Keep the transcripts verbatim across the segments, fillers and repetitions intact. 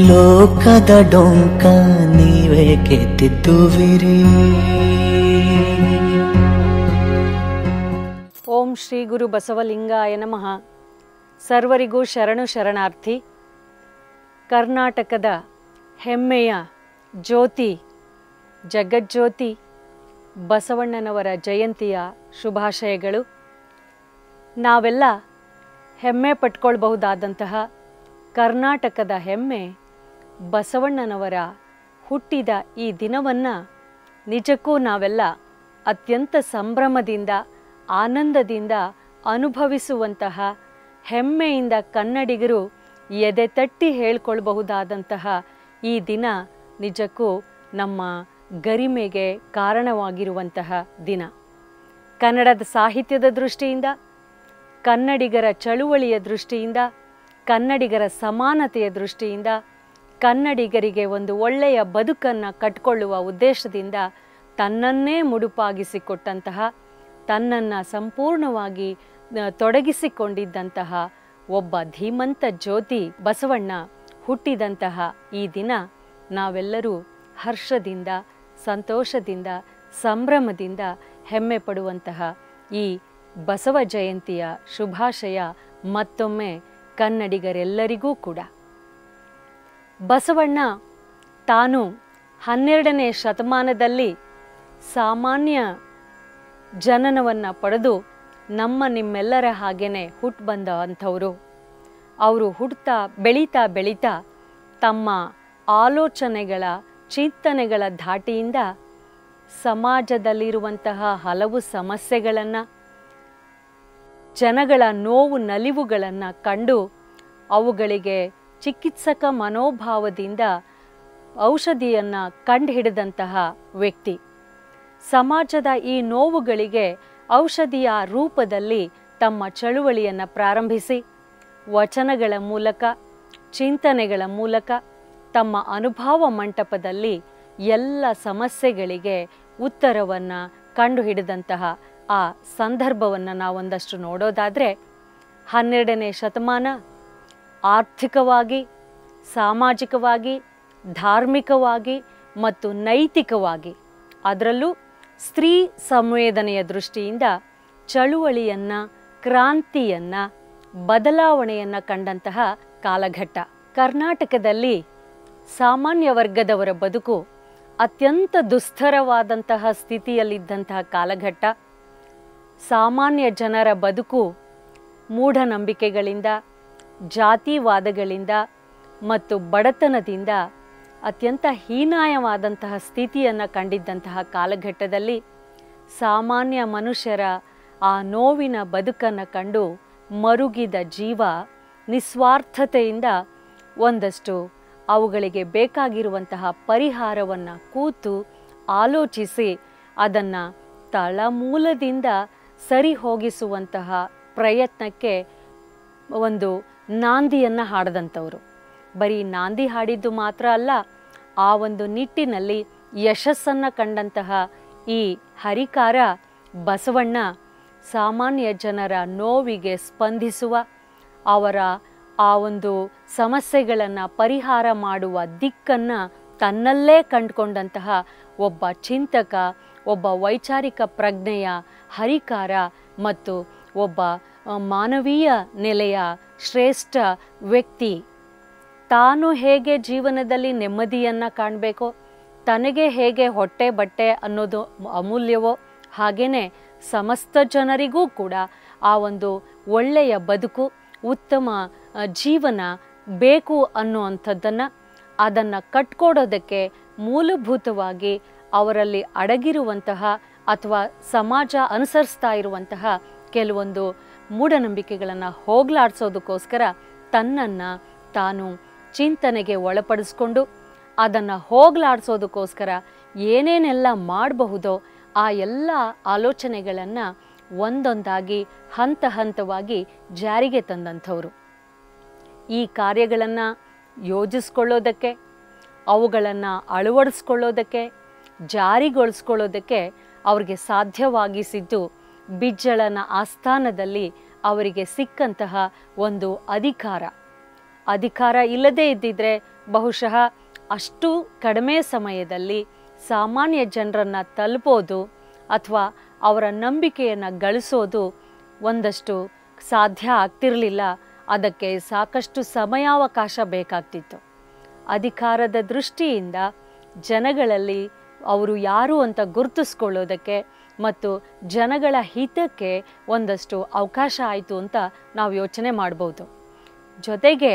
ಲೋಕದ ಡೊಂಕ ನೀವೇಕೆ ತಿದ್ದುವಿರಿ. ಓಂ ಶ್ರೀ ಗುರು ಬಸವಲಿಂಗಾಯ ನಮಃ. ಸರ್ವರಿಗೂ ಶರಣು ಶರಣಾರ್ಥಿ. ಕರ್ನಾಟಕದ ಹೆಮ್ಮೆಯ ಜ್ಯೋತಿ, ಜಗಜ್ಯೋತಿ ಬಸವಣ್ಣನವರ ಜಯಂತಿಯ ಶುಭಾಶಯಗಳು. ನಾವೆಲ್ಲ ಹೆಮ್ಮೆ ಪಟ್ಕೊಳ್ಬಹುದಾದಂತಹ ಕರ್ನಾಟಕದ ಹೆಮ್ಮೆ ಬಸವಣ್ಣನವರ ಹುಟ್ಟಿದ ಈ ದಿನವನ್ನು ನಿಜಕ್ಕೂ ನಾವೆಲ್ಲ ಅತ್ಯಂತ ಸಂಭ್ರಮದಿಂದ ಆನಂದದಿಂದ ಅನುಭವಿಸುವಂತಹ, ಹೆಮ್ಮೆಯಿಂದ ಕನ್ನಡಿಗರು ಎದೆ ತಟ್ಟಿ ಹೇಳ್ಕೊಳ್ಬಹುದಾದಂತಹ ಈ ದಿನ ನಿಜಕ್ಕೂ ನಮ್ಮ ಗರಿಮೆಗೆ ಕಾರಣವಾಗಿರುವಂತಹ ದಿನ. ಕನ್ನಡದ ಸಾಹಿತ್ಯದ ದೃಷ್ಟಿಯಿಂದ, ಕನ್ನಡಿಗರ ಚಳುವಳಿಯ ದೃಷ್ಟಿಯಿಂದ, ಕನ್ನಡಿಗರ ಸಮಾನತೆಯ ದೃಷ್ಟಿಯಿಂದ, ಕನ್ನಡಿಗರಿಗೆ ಒಂದು ಒಳ್ಳೆಯ ಬದುಕನ್ನು ಕಟ್ಟಿಕೊಳ್ಳುವ ಉದ್ದೇಶದಿಂದ ತನ್ನನ್ನೇ ಮುಡುಪಾಗಿಸಿಕೊಟ್ಟಂತಹ, ತನ್ನನ್ನು ಸಂಪೂರ್ಣವಾಗಿ ತೊಡಗಿಸಿಕೊಂಡಿದ್ದಂತಹ ಒಬ್ಬ ಧೀಮಂತ ಜ್ಯೋತಿ ಬಸವಣ್ಣ ಹುಟ್ಟಿದಂತಹ ಈ ದಿನ ನಾವೆಲ್ಲರೂ ಹರ್ಷದಿಂದ, ಸಂತೋಷದಿಂದ, ಸಂಭ್ರಮದಿಂದ ಹೆಮ್ಮೆ ಪಡುವಂತಹ ಈ ಬಸವ ಜಯಂತಿಯ ಶುಭಾಶಯ ಮತ್ತೊಮ್ಮೆ ಕನ್ನಡಿಗರೆಲ್ಲರಿಗೂ ಕೂಡ. ಬಸವಣ್ಣ ತಾನು ಹನ್ನೆರಡನೇ ಶತಮಾನದಲ್ಲಿ ಸಾಮಾನ್ಯ ಜನನವನ್ನು ಪಡೆದು ನಮ್ಮ ನಿಮ್ಮೆಲ್ಲರ ಹಾಗೇನೆ ಹುಟ್ಟು ಬಂದ ಅಂಥವರು. ಅವರು ಹುಡ್ತಾ ಬೆಳೀತಾ ಬೆಳೀತಾ ತಮ್ಮ ಆಲೋಚನೆಗಳ ಚಿಂತನೆಗಳ ಧಾಟಿಯಿಂದ ಸಮಾಜದಲ್ಲಿರುವಂತಹ ಹಲವು ಸಮಸ್ಯೆಗಳನ್ನು, ಜನಗಳ ನೋವು ನಲಿವುಗಳನ್ನು ಕಂಡು ಅವುಗಳಿಗೆ ಚಿಕಿತ್ಸಕ ಮನೋಭಾವದಿಂದ ಔಷಧಿಯನ್ನು ಕಂಡುಹಿಡಿದಂತಹ ವ್ಯಕ್ತಿ. ಸಮಾಜದ ಈ ನೋವುಗಳಿಗೆ ಔಷಧಿಯ ರೂಪದಲ್ಲಿ ತಮ್ಮ ಚಳುವಳಿಯನ್ನು ಪ್ರಾರಂಭಿಸಿ ವಚನಗಳ ಮೂಲಕ, ಚಿಂತನೆಗಳ ಮೂಲಕ ತಮ್ಮ ಅನುಭವ ಮಂಟಪದಲ್ಲಿ ಎಲ್ಲ ಸಮಸ್ಯೆಗಳಿಗೆ ಉತ್ತರವನ್ನು ಕಂಡುಹಿಡಿದಂತಹ ಆ ಸಂದರ್ಭವನ್ನು ನಾವೊಂದಷ್ಟು ನೋಡೋದಾದರೆ, ಹನ್ನೆರಡನೇ ಶತಮಾನ ಆರ್ಥಿಕವಾಗಿ, ಸಾಮಾಜಿಕವಾಗಿ, ಧಾರ್ಮಿಕವಾಗಿ ಮತ್ತು ನೈತಿಕವಾಗಿ, ಅದರಲ್ಲೂ ಸ್ತ್ರೀ ಸಂವೇದನೆಯ ದೃಷ್ಟಿಯಿಂದ ಚಳುವಳಿಯನ್ನು, ಕ್ರಾಂತಿಯನ್ನು, ಬದಲಾವಣೆಯನ್ನು ಕಂಡಂತಹ ಕಾಲಘಟ್ಟ. ಕರ್ನಾಟಕದಲ್ಲಿ ಸಾಮಾನ್ಯ ವರ್ಗದವರ ಬದುಕು ಅತ್ಯಂತ ದುಸ್ತರವಾದಂತಹ ಸ್ಥಿತಿಯಲ್ಲಿದ್ದಂತಹ ಕಾಲಘಟ್ಟ. ಸಾಮಾನ್ಯ ಜನರ ಬದುಕು ಮೂಢನಂಬಿಕೆಗಳಿಂದ, ಜಾತಿವಾದಗಳಿಂದ ಮತ್ತು ಬಡತನದಿಂದ ಅತ್ಯಂತ ಹೀನಾಯವಾದಂತಹ ಸ್ಥಿತಿಯನ್ನು ಕಂಡಿದ್ದಂತಹ ಕಾಲಘಟ್ಟದಲ್ಲಿ ಸಾಮಾನ್ಯ ಮನುಷ್ಯರ ಆ ನೋವಿನ ಬದುಕನ್ನು ಕಂಡು ಮರುಗಿದ ಜೀವ ನಿಸ್ವಾರ್ಥತೆಯಿಂದ ಒಂದಷ್ಟು ಅವುಗಳಿಗೆ ಬೇಕಾಗಿರುವಂತಹ ಪರಿಹಾರವನ್ನು ಕೂತು ಆಲೋಚಿಸಿ ಅದನ್ನು ತಳಮೂಲದಿಂದ ಸರಿ ಹೋಗಿಸುವಂತಹ ಪ್ರಯತ್ನಕ್ಕೆ ಒಂದು ನಾಂದಿಯನ್ನು ಹಾಡಿದಂಥವರು. ಬರೀ ನಾಂದಿ ಹಾಡಿದ್ದು ಮಾತ್ರ ಅಲ್ಲ, ಆ ಒಂದು ನಿಟ್ಟಿನಲ್ಲಿ ಯಶಸ್ಸನ್ನು ಕಂಡಂತಹ ಈ ಹರಿಕಾರ ಬಸವಣ್ಣ ಸಾಮಾನ್ಯ ಜನರ ನೋವಿಗೆ ಸ್ಪಂದಿಸುವ, ಅವರ ಆ ಒಂದು ಸಮಸ್ಯೆಗಳನ್ನು ಪರಿಹಾರ ಮಾಡುವ ದಿಕ್ಕನ್ನು ತನ್ನಲ್ಲೇ ಕಂಡುಕೊಂಡಂತಹ ಒಬ್ಬ ಚಿಂತಕ, ಒಬ್ಬ ವೈಚಾರಿಕ ಪ್ರಜ್ಞೆಯ ಹರಿಕಾರ ಮತ್ತು ಒಬ್ಬ ಮಾನವೀಯ ನೆಲೆಯ ಶ್ರೇಷ್ಠ ವ್ಯಕ್ತಿ. ತಾನು ಹೇಗೆ ಜೀವನದಲ್ಲಿ ನೆಮ್ಮದಿಯನ್ನು ಕಾಣಬೇಕೋ, ತನಗೆ ಹೇಗೆ ಹೊಟ್ಟೆ ಬಟ್ಟೆ ಅನ್ನೋದು ಅಮೂಲ್ಯವೋ, ಹಾಗೆಯೇ ಸಮಸ್ತ ಜನರಿಗೂ ಕೂಡ ಆ ಒಂದು ಒಳ್ಳೆಯ ಬದುಕು, ಉತ್ತಮ ಜೀವನ ಬೇಕು ಅನ್ನುವಂಥದ್ದನ್ನು, ಅದನ್ನು ಕಟ್ಕೊಡೋದಕ್ಕೆ ಮೂಲಭೂತವಾಗಿ ಅವರಲ್ಲಿ ಅಡಗಿರುವಂತಹ ಅಥವಾ ಸಮಾಜ ಅನುಸರಿಸ್ತಾ ಇರುವಂತಹ ಕೆಲವೊಂದು ಮೂಢನಂಬಿಕೆಗಳನ್ನು ಹೋಗಲಾಡಿಸೋದಕ್ಕೋಸ್ಕರ ತನ್ನನ್ನು ತಾನು ಚಿಂತನೆಗೆ ಒಳಪಡಿಸ್ಕೊಂಡು ಅದನ್ನು ಹೋಗಲಾಡಿಸೋದಕ್ಕೋಸ್ಕರ ಏನೇನೆಲ್ಲ ಮಾಡಬಹುದೋ ಆ ಎಲ್ಲ ಆಲೋಚನೆಗಳನ್ನು ಒಂದೊಂದಾಗಿ ಹಂತ ಹಂತವಾಗಿ ಜಾರಿಗೆ ತಂದಂಥವರು. ಈ ಕಾರ್ಯಗಳನ್ನು ಯೋಜಿಸ್ಕೊಳ್ಳೋದಕ್ಕೆ, ಅವುಗಳನ್ನು ಅಳವಡಿಸ್ಕೊಳ್ಳೋದಕ್ಕೆ, ಜಾರಿಗೊಳಿಸ್ಕೊಳ್ಳೋದಕ್ಕೆ ಅವ್ರಿಗೆ ಸಾಧ್ಯವಾಗಿಸಿದ್ದು ಬಿಜ್ಜಳನ ಆಸ್ಥಾನದಲ್ಲಿ ಅವರಿಗೆ ಸಿಕ್ಕಂತಹ ಒಂದು ಅಧಿಕಾರ. ಅಧಿಕಾರ ಇಲ್ಲದೇ ಇದ್ದಿದ್ರೆ ಬಹುಶಃ ಅಷ್ಟು ಕಡಿಮೆ ಸಮಯದಲ್ಲಿ ಸಾಮಾನ್ಯ ಜನರನ್ನು ತಲುಪೋದು ಅಥವಾ ಅವರ ನಂಬಿಕೆಯನ್ನು ಗಳಿಸೋದು ಒಂದಷ್ಟು ಸಾಧ್ಯ ಆಗ್ತಿರಲಿಲ್ಲ. ಅದಕ್ಕೆ ಸಾಕಷ್ಟು ಸಮಯಾವಕಾಶ ಬೇಕಾಗ್ತಿತ್ತು. ಅಧಿಕಾರದ ದೃಷ್ಟಿಯಿಂದ ಜನಗಳಲ್ಲಿ ಅವರು ಯಾರು ಅಂತ ಗುರುತಿಸ್ಕೊಳ್ಳೋದಕ್ಕೆ ಮತ್ತು ಜನಗಳ ಹಿತಕ್ಕೆ ಒಂದಷ್ಟು ಅವಕಾಶ ಆಯಿತು ಅಂತ ನಾವು ಯೋಚನೆ ಮಾಡ್ಬೋದು. ಜೊತೆಗೆ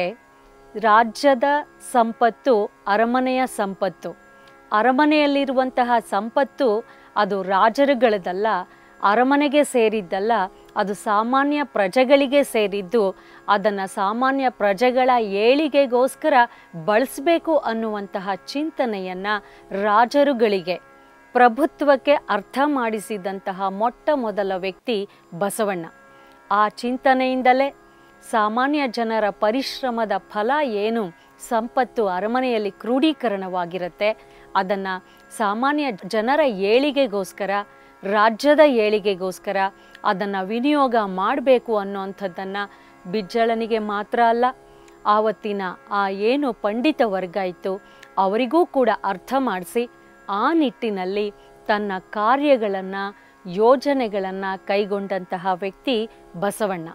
ರಾಜ್ಯದ ಸಂಪತ್ತು ಅರಮನೆಯ ಸಂಪತ್ತು. ಅರಮನೆಯಲ್ಲಿರುವಂತಹ ಸಂಪತ್ತು ಅದು ರಾಜರುಗಳದಲ್ಲ, ಅರಮನೆಗೆ ಸೇರಿದ್ದಲ್ಲ, ಅದು ಸಾಮಾನ್ಯ ಪ್ರಜೆಗಳಿಗೆ ಸೇರಿದ್ದು. ಅದನ್ನು ಸಾಮಾನ್ಯ ಪ್ರಜೆಗಳ ಏಳಿಗೆಗೋಸ್ಕರ ಬಳಸಬೇಕು ಅನ್ನುವಂತಹ ಚಿಂತನೆಯನ್ನು ರಾಜರುಗಳಿಗೆ, ಪ್ರಭುತ್ವಕ್ಕೆ ಅರ್ಥ ಮಾಡಿಸಿದಂತಹ ಮೊಟ್ಟ ಮೊದಲ ವ್ಯಕ್ತಿ ಬಸವಣ್ಣ. ಆ ಚಿಂತನೆಯಿಂದಲೇ ಸಾಮಾನ್ಯ ಜನರ ಪರಿಶ್ರಮದ ಫಲ ಏನು ಸಂಪತ್ತು ಅರಮನೆಯಲ್ಲಿ ಕ್ರೋಢೀಕರಣವಾಗಿರುತ್ತೆ, ಅದನ್ನು ಸಾಮಾನ್ಯ ಜನರ ಏಳಿಗೆಗೋಸ್ಕರ, ರಾಜ್ಯದ ಏಳಿಗೆಗೋಸ್ಕರ ಅದನ್ನು ವಿನಿಯೋಗ ಮಾಡಬೇಕು ಅನ್ನೋವಂಥದ್ದನ್ನು ಬಿಜ್ಜಳನಿಗೆ ಮಾತ್ರ ಅಲ್ಲ, ಆವತ್ತಿನ ಆ ಏನು ಪಂಡಿತ ವರ್ಗ ಇತ್ತು ಅವರಿಗೂ ಕೂಡ ಅರ್ಥ ಮಾಡಿಸಿ ಆ ನಿಟ್ಟಿನಲ್ಲಿ ತನ್ನ ಕಾರ್ಯಗಳನ್ನು, ಯೋಜನೆಗಳನ್ನು ಕೈಗೊಂಡಂತಹ ವ್ಯಕ್ತಿ ಬಸವಣ್ಣ.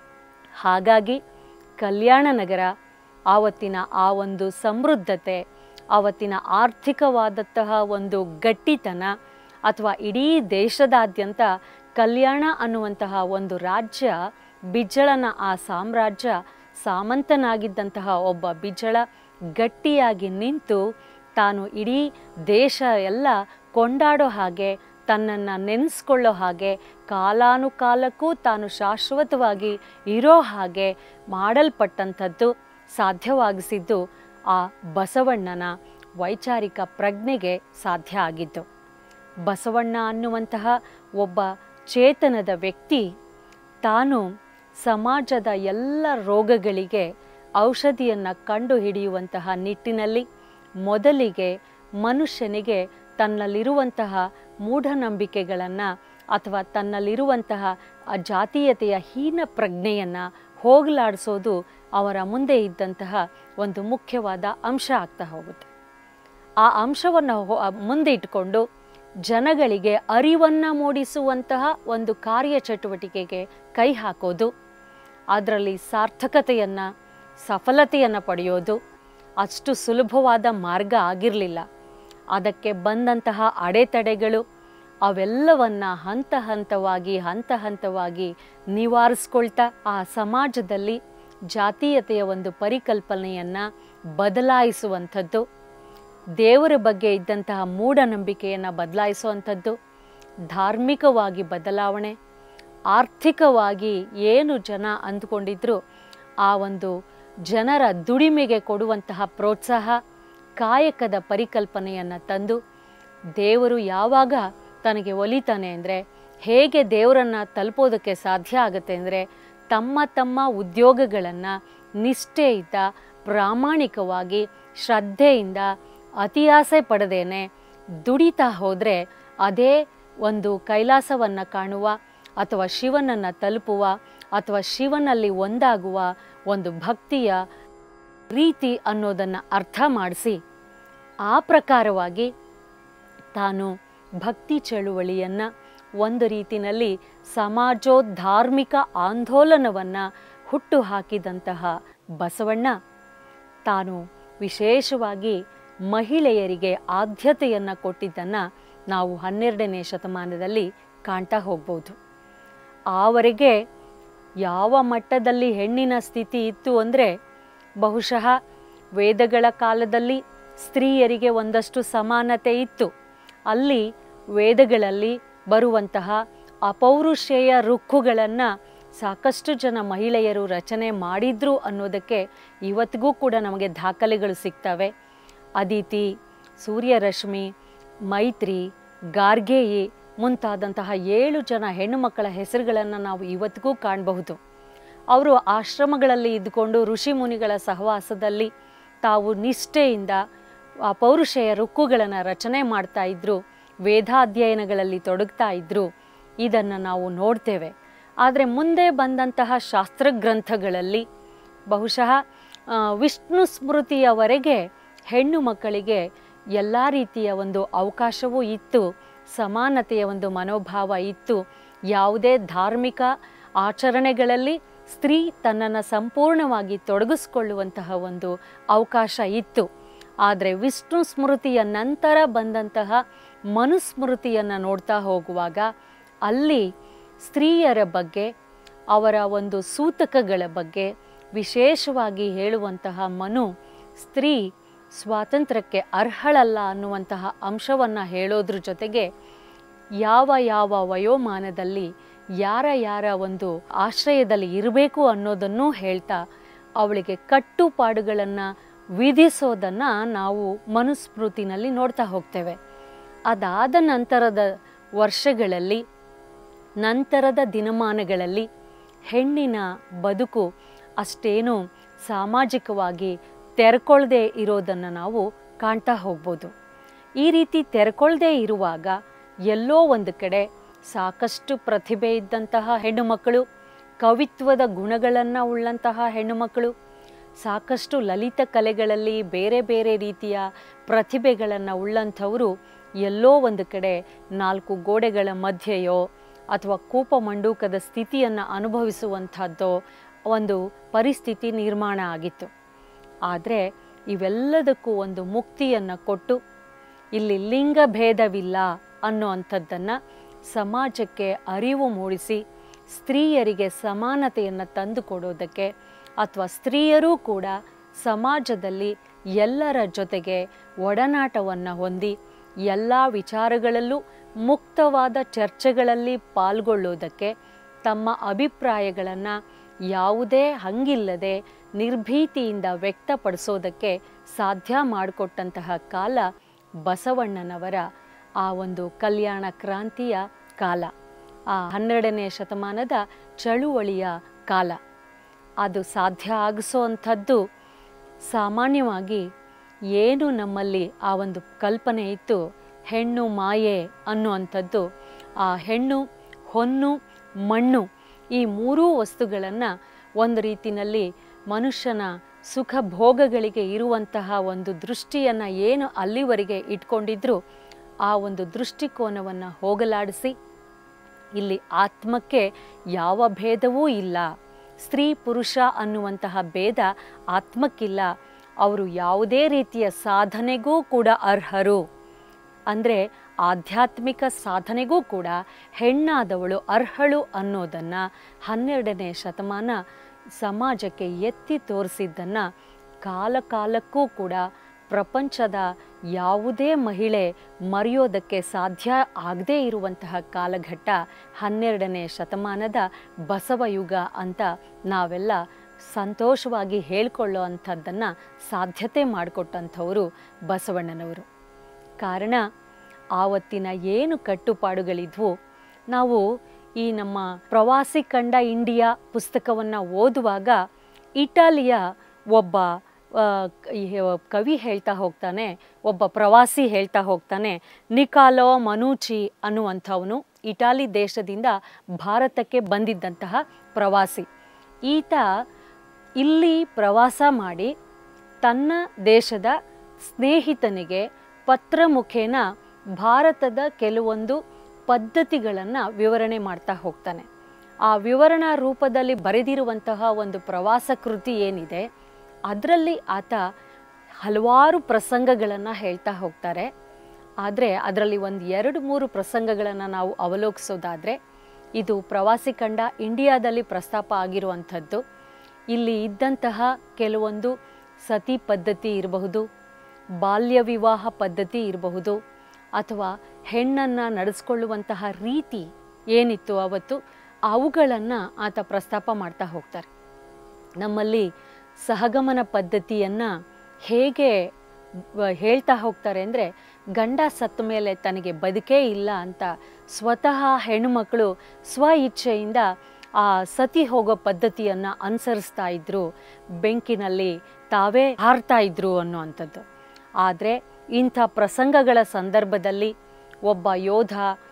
ಹಾಗಾಗಿ ಕಲ್ಯಾಣ ನಗರ ಆವತ್ತಿನ ಆ ಒಂದು ಸಮೃದ್ಧತೆ, ಆವತ್ತಿನ ಆರ್ಥಿಕವಾದಂತಹ ಒಂದು ಗಟ್ಟಿತನ ಅಥವಾ ಇಡೀ ದೇಶದಾದ್ಯಂತ ಕಲ್ಯಾಣ ಅನ್ನುವಂತಹ ಒಂದು ರಾಜ್ಯ, ಬಿಜ್ಜಳನ ಆ ಸಾಮ್ರಾಜ್ಯ, ಸಾಮಂತನಾಗಿದ್ದಂತಹ ಒಬ್ಬ ಬಿಜ್ಜಳ ಗಟ್ಟಿಯಾಗಿ ನಿಂತು ತಾನು ಇಡೀ ದೇಶ ಎಲ್ಲ ಕೊಂಡಾಡೋ ಹಾಗೆ, ತನ್ನನ್ನು ನೆನೆಸ್ಕೊಳ್ಳೋ ಹಾಗೆ, ಕಾಲಾನುಕಾಲಕ್ಕೂ ತಾನು ಶಾಶ್ವತವಾಗಿ ಇರೋ ಹಾಗೆ ಮಾಡಲ್ಪಟ್ಟಂಥದ್ದು, ಸಾಧ್ಯವಾಗಿಸಿದ್ದು ಆ ಬಸವಣ್ಣನ ವೈಚಾರಿಕ ಪ್ರಜ್ಞೆಗೆ ಸಾಧ್ಯ ಆಗಿದ್ದು. ಬಸವಣ್ಣ ಅನ್ನುವಂತಹ ಒಬ್ಬ ಚೇತನದ ವ್ಯಕ್ತಿ ತಾನು ಸಮಾಜದ ಎಲ್ಲ ರೋಗಗಳಿಗೆ ಔಷಧಿಯನ್ನು ಕಂಡು ಹಿಡಿಯುವಂತಹ ನಿಟ್ಟಿನಲ್ಲಿ ಮೊದಲಿಗೆ ಮನುಷ್ಯನಿಗೆ ತನ್ನಲ್ಲಿರುವಂತಹ ಮೂಢನಂಬಿಕೆಗಳನ್ನು ಅಥವಾ ತನ್ನಲ್ಲಿರುವಂತಹ ಜಾತೀಯತೆಯ ಹೀನ ಪ್ರಜ್ಞೆಯನ್ನು ಹೋಗಲಾಡಿಸೋದು ಅವರ ಮುಂದೆ ಇದ್ದಂತಹ ಒಂದು ಮುಖ್ಯವಾದ ಅಂಶ ಆಗ್ತಾ ಹೋಗುತ್ತೆ. ಆ ಅಂಶವನ್ನು ಮುಂದೆ ಇಟ್ಕೊಂಡು ಜನಗಳಿಗೆ ಅರಿವನ್ನು ಮೂಡಿಸುವಂತಹ ಒಂದು ಕಾರ್ಯಚಟುವಟಿಕೆಗೆ ಕೈ ಹಾಕೋದು, ಅದರಲ್ಲಿ ಸಾರ್ಥಕತೆಯನ್ನು, ಸಫಲತೆಯನ್ನು ಪಡೆಯೋದು ಅಷ್ಟು ಸುಲಭವಾದ ಮಾರ್ಗ ಆಗಿರಲಿಲ್ಲ. ಅದಕ್ಕೆ ಬಂದಂತಹ ಅಡೆತಡೆಗಳು ಅವೆಲ್ಲವನ್ನು ಹಂತ ಹಂತವಾಗಿ ಹಂತ ಹಂತವಾಗಿ ನಿವಾರಿಸ್ಕೊಳ್ತಾ ಆ ಸಮಾಜದಲ್ಲಿ ಜಾತೀಯತೆಯ ಒಂದು ಪರಿಕಲ್ಪನೆಯನ್ನು ಬದಲಾಯಿಸುವಂಥದ್ದು, ದೇವರ ಬಗ್ಗೆ ಇದ್ದಂತಹ ಮೂಢನಂಬಿಕೆಯನ್ನು ಬದಲಾಯಿಸುವಂಥದ್ದು, ಧಾರ್ಮಿಕವಾಗಿ ಬದಲಾವಣೆ, ಆರ್ಥಿಕವಾಗಿ ಏನು ಜನ ಅಂದುಕೊಂಡಿದ್ರು ಆ ಒಂದು ಜನರ ದುಡಿಮೆಗೆ ಕೊಡುವಂತಹ ಪ್ರೋತ್ಸಾಹ, ಕಾಯಕದ ಪರಿಕಲ್ಪನೆಯನ್ನು ತಂದು ದೇವರು ಯಾವಾಗ ತನಗೆ ಒಲಿತಾನೆ ಅಂದರೆ, ಹೇಗೆ ದೇವರನ್ನು ತಲುಪೋದಕ್ಕೆ ಸಾಧ್ಯ ಆಗುತ್ತೆ ಅಂದರೆ, ತಮ್ಮ ತಮ್ಮ ಉದ್ಯೋಗಗಳನ್ನು ನಿಷ್ಠೆಯಿಂದ, ಪ್ರಾಮಾಣಿಕವಾಗಿ, ಶ್ರದ್ಧೆಯಿಂದ, ಅತಿಯಾಸೆ ಪಡದೇನೆ ದುಡಿತಾ ಹೋದರೆ ಅದೇ ಒಂದು ಕೈಲಾಸವನ್ನು ಕಾಣುವ ಅಥವಾ ಶಿವನನ್ನು ತಲುಪುವ ಅಥವಾ ಶಿವನಲ್ಲಿ ಒಂದಾಗುವ ಒಂದು ಭಕ್ತಿಯ ರೀತಿ ಅನ್ನೋದನ್ನು ಅರ್ಥ ಮಾಡಿಸಿ ಆ ಪ್ರಕಾರವಾಗಿ ತಾನು ಭಕ್ತಿ ಚಳುವಳಿಯನ್ನು, ಒಂದು ರೀತಿಯಲ್ಲಿ ಸಮಾಜೋಧಾರ್ಮಿಕ ಆಂದೋಲನವನ್ನು ಹುಟ್ಟು ಹಾಕಿದಂತಹ ಬಸವಣ್ಣ ತಾನು ವಿಶೇಷವಾಗಿ ಮಹಿಳೆಯರಿಗೆ ಆದ್ಯತೆಯನ್ನು ಕೊಟ್ಟಿದ್ದನ್ನು ನಾವು ಹನ್ನೆರಡನೇ ಶತಮಾನದಲ್ಲಿ ಕಾಣ್ತಾ ಹೋಗ್ಬೋದು. ಆವರೆಗೆ ಯಾವ ಮಟ್ಟದಲ್ಲಿ ಹೆಣ್ಣಿನ ಸ್ಥಿತಿ ಇತ್ತು ಅಂದರೆ, ಬಹುಶಃ ವೇದಗಳ ಕಾಲದಲ್ಲಿ ಸ್ತ್ರೀಯರಿಗೆ ಒಂದಷ್ಟು ಸಮಾನತೆ ಇತ್ತು. ಅಲ್ಲಿ ವೇದಗಳಲ್ಲಿ ಬರುವಂತಹ ಅಪೌರುಷೇಯ ರುಕ್ಕುಗಳನ್ನು ಸಾಕಷ್ಟು ಜನ ಮಹಿಳೆಯರು ರಚನೆ ಮಾಡಿದ್ರು ಅನ್ನೋದಕ್ಕೆ ಇವತ್ತಿಗೂ ಕೂಡ ನಮಗೆ ದಾಖಲೆಗಳು ಸಿಗ್ತವೆ. ಅದಿತಿ, ಸೂರ್ಯರಶ್ಮಿ, ಮೈತ್ರಿ, ಗಾರ್ಗೇಯಿ ಮುಂತಾದಂತಹ ಏಳು ಜನ ಹೆಣ್ಣು ಮಕ್ಕಳ ಹೆಸರುಗಳನ್ನು ನಾವು ಇವತ್ತಿಗೂ ಕಾಣಬಹುದು. ಅವರು ಆಶ್ರಮಗಳಲ್ಲಿ ಇದ್ದುಕೊಂಡು ಋಷಿ ಮುನಿಗಳ ಸಹವಾಸದಲ್ಲಿ ತಾವು ನಿಷ್ಠೆಯಿಂದ ಆ ಪೌರುಷೇಯ ರುಕ್ಕುಗಳನ್ನು ರಚನೆ ಮಾಡ್ತಾ ಇದ್ರು, ವೇದಾಧ್ಯಯನಗಳಲ್ಲಿ ತೊಡಗ್ತಾ ಇದ್ರು. ಇದನ್ನು ನಾವು ನೋಡ್ತೇವೆ. ಆದರೆ ಮುಂದೆ ಬಂದಂತಹ ಶಾಸ್ತ್ರಗ್ರಂಥಗಳಲ್ಲಿ ಬಹುಶಃ ವಿಷ್ಣು ಸ್ಮೃತಿಯವರೆಗೆ ಹೆಣ್ಣು ಮಕ್ಕಳಿಗೆ ಎಲ್ಲ ರೀತಿಯ ಒಂದು ಅವಕಾಶವೂ ಇತ್ತು, ಸಮಾನತೆಯ ಒಂದು ಮನೋಭಾವ ಇತ್ತು. ಯಾವುದೇ ಧಾರ್ಮಿಕ ಆಚರಣೆಗಳಲ್ಲಿ ಸ್ತ್ರೀ ತನ್ನನ್ನು ಸಂಪೂರ್ಣವಾಗಿ ತೊಡಗಿಸ್ಕೊಳ್ಳುವಂತಹ ಒಂದು ಅವಕಾಶ ಇತ್ತು. ಆದರೆ ವಿಷ್ಣು ಸ್ಮೃತಿಯ ನಂತರ ಬಂದಂತಹ ಮನುಸ್ಮೃತಿಯನ್ನು ನೋಡ್ತಾ ಹೋಗುವಾಗ ಅಲ್ಲಿ ಸ್ತ್ರೀಯರ ಬಗ್ಗೆ, ಅವರ ಒಂದು ಸೂತಕಗಳ ಬಗ್ಗೆ ವಿಶೇಷವಾಗಿ ಹೇಳುವಂತಹ ಮನು ಸ್ತ್ರೀ ಸ್ವಾತಂತ್ರ್ಯಕ್ಕೆ ಅರ್ಹಳಲ್ಲ ಅನ್ನುವಂತಹ ಅಂಶವನ್ನು ಹೇಳೋದ್ರ ಜೊತೆಗೆ ಯಾವ ಯಾವ ವಯೋಮಾನದಲ್ಲಿ ಯಾರ ಯಾರ ಒಂದು ಆಶ್ರಯದಲ್ಲಿ ಇರಬೇಕು ಅನ್ನೋದನ್ನೂ ಹೇಳ್ತಾ ಅವಳಿಗೆ ಕಟ್ಟುಪಾಡುಗಳನ್ನು ವಿಧಿಸೋದನ್ನು ನಾವು ಮನುಸ್ಮೃತಿನಲ್ಲಿ ನೋಡ್ತಾ ಹೋಗ್ತೇವೆ. ಅದಾದ ನಂತರದ ವರ್ಷಗಳಲ್ಲಿ, ನಂತರದ ದಿನಮಾನಗಳಲ್ಲಿ ಹೆಣ್ಣಿನ ಬದುಕು ಅಷ್ಟೇನು ಸಾಮಾಜಿಕವಾಗಿ ತೆರ್ಕೊಳ್ಳದೆ ಇರೋದನ್ನು ನಾವು ಕಾಣ್ತಾ ಹೋಗ್ಬೋದು. ಈ ರೀತಿ ತೆರ್ಕೊಳ್ಳದೆ ಇರುವಾಗ ಎಲ್ಲೋ ಒಂದು ಕಡೆ ಸಾಕಷ್ಟು ಪ್ರತಿಭೆ ಇದ್ದಂತಹ ಹೆಣ್ಣು ಮಕ್ಕಳು, ಕವಿತ್ವದ ಗುಣಗಳನ್ನು ಉಳ್ಳಂತಹ ಹೆಣ್ಣು ಮಕ್ಕಳು, ಸಾಕಷ್ಟು ಲಲಿತ ಕಲೆಗಳಲ್ಲಿ ಬೇರೆ ಬೇರೆ ರೀತಿಯ ಪ್ರತಿಭೆಗಳನ್ನು ಉಳ್ಳಂಥವರು ಎಲ್ಲೋ ಒಂದು ಕಡೆ ನಾಲ್ಕು ಗೋಡೆಗಳ ಮಧ್ಯೆಯೋ ಅಥವಾ ಕೂಪಮಂಡೂಕದ ಸ್ಥಿತಿಯನ್ನು ಅನುಭವಿಸುವಂಥದ್ದೋ ಒಂದು ಪರಿಸ್ಥಿತಿ ನಿರ್ಮಾಣ ಆಗಿತ್ತು. ಆದರೆ ಇವೆಲ್ಲದಕ್ಕೂ ಒಂದು ಮುಕ್ತಿಯನ್ನು ಕೊಟ್ಟು ಇಲ್ಲಿ ಲಿಂಗ ಭೇದವಿಲ್ಲ ಅನ್ನುವಂಥದ್ದನ್ನು ಸಮಾಜಕ್ಕೆ ಅರಿವು ಮೂಡಿಸಿ ಸ್ತ್ರೀಯರಿಗೆ ಸಮಾನತೆಯನ್ನು ತಂದುಕೊಡೋದಕ್ಕೆ, ಅಥವಾ ಸ್ತ್ರೀಯರೂ ಕೂಡ ಸಮಾಜದಲ್ಲಿ ಎಲ್ಲರ ಜೊತೆಗೆ ಒಡನಾಟವನ್ನು ಹೊಂದಿ ಎಲ್ಲ ವಿಚಾರಗಳಲ್ಲೂ ಮುಕ್ತವಾದ ಚರ್ಚೆಗಳಲ್ಲಿ ಪಾಲ್ಗೊಳ್ಳೋದಕ್ಕೆ, ತಮ್ಮ ಅಭಿಪ್ರಾಯಗಳನ್ನು ಯಾವುದೇ ಹಂಗಿಲ್ಲದೆ ನಿರ್ಭೀತಿಯಿಂದ ವ್ಯಕ್ತಪಡಿಸೋದಕ್ಕೆ ಸಾಧ್ಯ ಮಾಡಿಕೊಟ್ಟಂತಹ ಕಾಲ ಬಸವಣ್ಣನವರ ಆ ಒಂದು ಕಲ್ಯಾಣ ಕ್ರಾಂತಿಯ ಕಾಲ, ಆ ಹನ್ನೆರಡನೇ ಶತಮಾನದ ಚಳುವಳಿಯ ಕಾಲ. ಅದು ಸಾಧ್ಯ ಆಗಿಸೋವಂಥದ್ದು ಸಾಮಾನ್ಯವಾಗಿ ಏನು ನಮ್ಮಲ್ಲಿ ಆ ಒಂದು ಕಲ್ಪನೆ ಇತ್ತು, ಹೆಣ್ಣು ಮಾಯೆ ಅನ್ನುವಂಥದ್ದು, ಆ ಹೆಣ್ಣು, ಹೊನ್ನು, ಮಣ್ಣು ಈ ಮೂರೂ ವಸ್ತುಗಳನ್ನು ಒಂದು ರೀತಿಯಲ್ಲಿ ಮನುಷ್ಯನ ಸುಖ ಭೋಗಗಳಿಗೆ ಇರುವಂತಹ ಒಂದು ದೃಷ್ಟಿಯನ್ನು ಏನು ಅಲ್ಲಿವರೆಗೆ ಇಟ್ಕೊಂಡಿದ್ರು ಆ ಒಂದು ದೃಷ್ಟಿಕೋನವನ್ನು ಹೋಗಲಾಡಿಸಿ ಇಲ್ಲಿ ಆತ್ಮಕ್ಕೆ ಯಾವ ಭೇದವೂ ಇಲ್ಲ, ಸ್ತ್ರೀ ಪುರುಷ ಅನ್ನುವಂತಹ ಭೇದ ಆತ್ಮಕ್ಕಿಲ್ಲ, ಅವರು ಯಾವುದೇ ರೀತಿಯ ಸಾಧನೆಗೂ ಕೂಡ ಅರ್ಹರು, ಅಂದರೆ ಆಧ್ಯಾತ್ಮಿಕ ಸಾಧನೆಗೂ ಕೂಡ ಹೆಣ್ಣಾದವಳು ಅರ್ಹಳು ಅನ್ನೋದನ್ನು ಹನ್ನೆರಡನೇ ಶತಮಾನ ಸಮಾಜಕ್ಕೆ ಎತ್ತಿ ತೋರಿಸಿದ್ದನ್ನು ಕಾಲ ಕಾಲಕ್ಕೂ ಕೂಡ ಪ್ರಪಂಚದ ಯಾವುದೇ ಮಹಿಳೆ ಮರೆಯೋದಕ್ಕೆ ಸಾಧ್ಯ ಆಗದೇ ಇರುವಂತಹ ಕಾಲಘಟ್ಟ ಹನ್ನೆರಡನೇ ಶತಮಾನದ ಬಸವಯುಗ ಅಂತ ನಾವೆಲ್ಲ ಸಂತೋಷವಾಗಿ ಹೇಳ್ಕೊಳ್ಳೋ ಅಂಥದ್ದನ್ನು ಸಾಧ್ಯತೆ ಮಾಡಿಕೊಟ್ಟಂಥವರು ಬಸವಣ್ಣನವರು. ಕಾರಣ ಆವತ್ತಿನ ಏನು ಕಟ್ಟುಪಾಡುಗಳಿದ್ವು, ನಾವು ಈ ನಮ್ಮ ಪ್ರವಾಸಿ ಕಂಡ ಇಂಡಿಯಾ ಪುಸ್ತಕವನ್ನು ಓದುವಾಗ ಇಟಾಲಿಯ ಒಬ್ಬ ಕವಿ ಹೇಳ್ತಾ ಹೋಗ್ತಾನೆ, ಒಬ್ಬ ಪ್ರವಾಸಿ ಹೇಳ್ತಾ ಹೋಗ್ತಾನೆ, ನಿಕಾಲೋ ಮನೂಚಿ ಅನ್ನುವಂಥವನು ಇಟಾಲಿ ದೇಶದಿಂದ ಭಾರತಕ್ಕೆ ಬಂದಿದ್ದಂತಹ ಪ್ರವಾಸಿ. ಈತ ಇಲ್ಲಿ ಪ್ರವಾಸ ಮಾಡಿ ತನ್ನ ದೇಶದ ಸ್ನೇಹಿತನಿಗೆ ಪತ್ರ ಮುಖೇನ ಭಾರತದ ಕೆಲವೊಂದು ಪದ್ಧತಿಗಳನ್ನು ವಿವರಣೆ ಮಾಡ್ತಾ ಹೋಗ್ತಾನೆ. ಆ ವಿವರಣಾ ರೂಪದಲ್ಲಿ ಬರೆದಿರುವಂತಹ ಒಂದು ಪ್ರವಾಸ ಕೃತಿ ಏನಿದೆ ಅದರಲ್ಲಿ ಆತ ಹಲವಾರು ಪ್ರಸಂಗಗಳನ್ನು ಹೇಳ್ತಾ ಹೋಗ್ತಾರೆ. ಆದರೆ ಅದರಲ್ಲಿ ಒಂದು ಎರಡು ಮೂರು ಪ್ರಸಂಗಗಳನ್ನು ನಾವು ಅವಲೋಕಿಸೋದಾದರೆ, ಇದು ಪ್ರವಾಸಿ ಕಂಡ ಇಂಡಿಯಾದಲ್ಲಿ ಪ್ರಸ್ತಾಪ ಆಗಿರುವಂಥದ್ದು. ಇಲ್ಲಿ ಇದ್ದಂತಹ ಕೆಲವೊಂದು ಸತಿ ಪದ್ಧತಿ ಇರಬಹುದು, ಬಾಲ್ಯ ವಿವಾಹ ಪದ್ಧತಿ ಇರಬಹುದು, ಅಥವಾ ಹೆಣ್ಣನ್ನು ನಡೆಸ್ಕೊಳ್ಳುವಂತಹ ರೀತಿ ಏನಿತ್ತು ಅವತ್ತು ಅವುಗಳನ್ನು ಆತ ಪ್ರಸ್ತಾಪ ಮಾಡ್ತಾ ಹೋಗ್ತಾರೆ. ನಮ್ಮಲ್ಲಿ ಸಹಗಮನ ಪದ್ಧತಿಯನ್ನು ಹೇಗೆ ಹೇಳ್ತಾ ಹೋಗ್ತಾರೆ ಅಂದರೆ, ಗಂಡ ಸತ್ತ ಮೇಲೆ ತನಗೆ ಬದುಕೇ ಇಲ್ಲ ಅಂತ ಸ್ವತಃ ಹೆಣ್ಣುಮಕ್ಕಳು ಸ್ವ ಇಚ್ಛೆಯಿಂದ ಆ ಸತಿ ಹೋಗೋ ಪದ್ಧತಿಯನ್ನು ಅನುಸರಿಸ್ತಾ ಇದ್ರು, ಬೆಂಕಿನಲ್ಲಿ ತಾವೇ ಹಾರ್ತಾ ಇದ್ರು ಅನ್ನುವಂಥದ್ದು. ಆದರೆ ಇಂಥ ಪ್ರಸಂಗಗಳ ಸಂದರ್ಭದಲ್ಲಿ ಒಬ್ಬ ಯೋಧ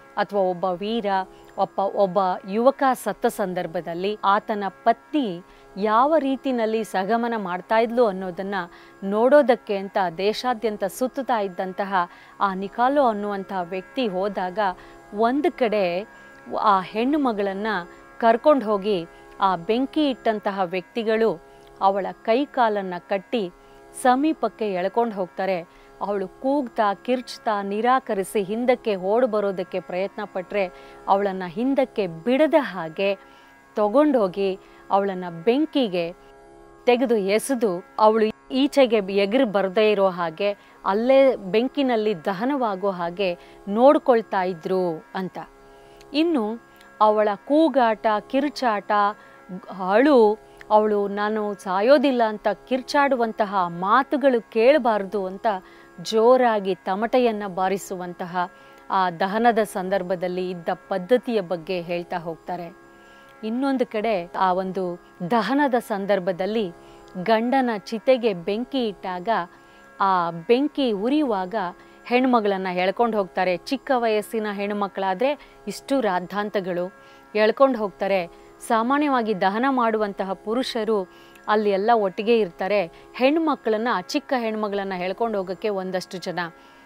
ಅಥವಾ ಒಬ್ಬ ವೀರ ಒಬ್ಬ ಒಬ್ಬ ಯುವಕ ಸತ್ತ ಸಂದರ್ಭದಲ್ಲಿ ಆತನ ಪತ್ನಿ ಯಾವ ರೀತಿಯಲ್ಲಿ ಸಹಗಮನ ಮಾಡ್ತಾ ಇದ್ಲು ಅನ್ನೋದನ್ನು ನೋಡೋದಕ್ಕೆ ಅಂತ ದೇಶಾದ್ಯಂತ ಸುತ್ತುತ್ತಾ ಇದ್ದಂತಹ ಆ ನಿಕಾಲೋ ಅನ್ನುವಂತಹ ವ್ಯಕ್ತಿ ಹೋದಾಗ ಒಂದು ಕಡೆ ಆ ಹೆಣ್ಣು ಮಗಳನ್ನು ಕರ್ಕೊಂಡು ಹೋಗಿ ಆ ಬೆಂಕಿ ಇಟ್ಟಂತಹ ವ್ಯಕ್ತಿಗಳು ಅವಳ ಕೈ ಕಾಲನ್ನು ಕಟ್ಟಿ ಸಮೀಪಕ್ಕೆ ಎಳ್ಕೊಂಡು ಹೋಗ್ತಾರೆ. ಅವಳು ಕೂಗ್ತಾ ಕಿರ್ಚ್ತಾ ನಿರಾಕರಿಸಿ ಹಿಂದಕ್ಕೆ ಓಡಿ ಬರೋದಕ್ಕೆ ಪ್ರಯತ್ನ ಪಟ್ಟರೆ ಅವಳನ್ನು ಹಿಂದಕ್ಕೆ ಬಿಡದ ಹಾಗೆ ತಗೊಂಡೋಗಿ ಅವಳನ್ನು ಬೆಂಕಿಗೆ ತೆಗೆದು ಎಸೆದು ಅವಳು ಈಚೆಗೆ ಎಗರು ಬರದೇ ಇರೋ ಹಾಗೆ ಅಲ್ಲೇ ಬೆಂಕಿನಲ್ಲಿ ದಹನವಾಗೋ ಹಾಗೆ ನೋಡ್ಕೊಳ್ತಾ ಇದ್ರು ಅಂತ. ಇನ್ನು ಅವಳ ಕೂಗಾಟ ಕಿರುಚಾಟ ಅಳು ಅವಳು ನಾನು ಸಾಯೋದಿಲ್ಲ ಅಂತ ಕಿರ್ಚಾಡುವಂತಹ ಮಾತುಗಳು ಕೇಳಬಾರ್ದು ಅಂತ ಜೋರಾಗಿ ತಮಟೆಯನ್ನು ಬಾರಿಸುವಂತಹ ಆ ದಹನದ ಸಂದರ್ಭದಲ್ಲಿ ಇದ್ದ ಪದ್ಧತಿಯ ಬಗ್ಗೆ ಹೇಳ್ತಾ ಹೋಗ್ತಾರೆ. ಇನ್ನೊಂದು ಕಡೆ ಆ ಒಂದು ದಹನದ ಸಂದರ್ಭದಲ್ಲಿ ಗಂಡನ ಚಿತೆಗೆ ಬೆಂಕಿ ಇಟ್ಟಾಗ ಆ ಬೆಂಕಿ ಉರಿಯುವಾಗ ಹೆಣ್ಮಗಳನ್ನು ಎಳ್ಕೊಂಡು ಹೋಗ್ತಾರೆ. ಚಿಕ್ಕ ವಯಸ್ಸಿನ ಹೆಣ್ಮಕ್ಳಾದರೆ ಇಷ್ಟು ರಾದ್ಧಾಂತಗಳು ಎಳ್ಕೊಂಡು ಹೋಗ್ತಾರೆ. ಸಾಮಾನ್ಯವಾಗಿ ದಹನ ಮಾಡುವಂತಹ ಪುರುಷರು ಅಲ್ಲಿ ಎಲ್ಲ ಒಟ್ಟಿಗೆ ಇರ್ತಾರೆ. ಹೆಣ್ಮಕ್ಳನ್ನು ಚಿಕ್ಕ ಹೆಣ್ಮಗಳನ್ನು ಎಳ್ಕೊಂಡು ಹೋಗೋಕ್ಕೆ ಒಂದಷ್ಟು ಜನ